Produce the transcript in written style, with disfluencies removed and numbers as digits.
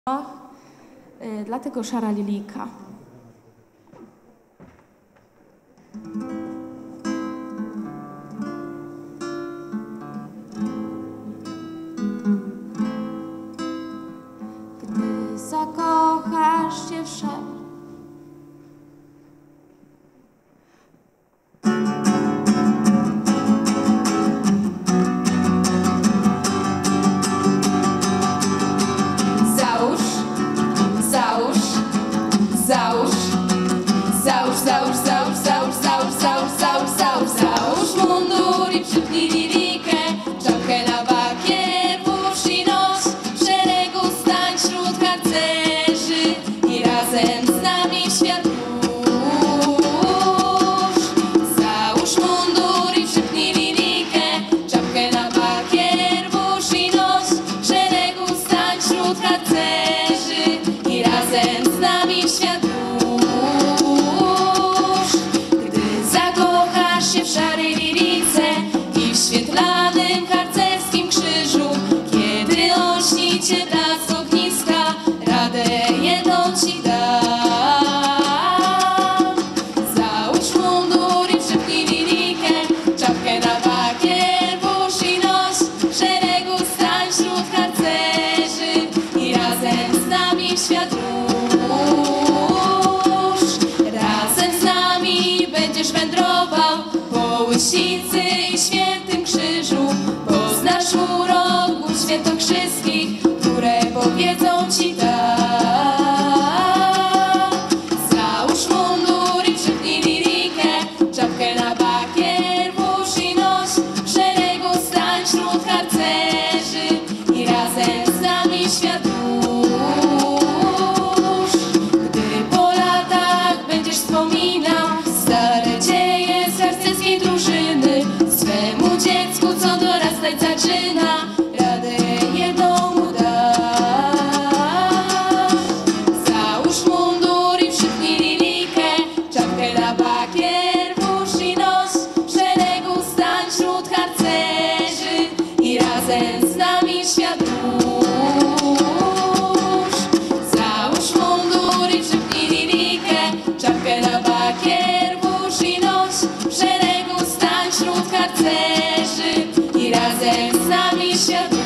Dlatego szara lilijka. Gdy zakochasz się w szale, Załóż mundur i przypnij lilikę, czapkę na bakier, włóż i nos, w szeregu stań wśród harcerzy i razem z nami świat burz. Załóż mundur i przypnij lilikę, czapkę na bakier, włóż i nos, w szeregu stań wśród harcerzy i razem z nami świat burz. W szarej lilice i w świetlanym harcerskim krzyżu, kiedy olśni cię blask ogniska, radę jedną ci dam. Załóż mundur i przypnij lilikę, czapkę na bakier, włóż i nos, w szeregu stań wśród harcerzy i razem z nami w świat rusz. Razem z nami będziesz wędrował po Łysicy i Świętym Krzyżu, poznasz uroków świętokrzyskich, które powiedzą ci tak. Załóż mundur i przypnij lilikę, czapkę na bakier, włóż i nos, w szeregu stań wśród harcerzy i razem z nami świat rusz. Gdy po latach będziesz wspominał stare dzieje z harcerskiej drużyny, swemu dziecku, co dorastać zaczyna, radę jedną mu dam. Załóż mundur i przypnij lilikę, czapkę na bakier, włóż i nos, w szeregu stań wśród harcerzy i razem z nami świat burz. Załóż mundur i przypnij lilikę, czapkę na bakier, włóż i nos, w szeregu stań wśród harcerzy i razem z nami świat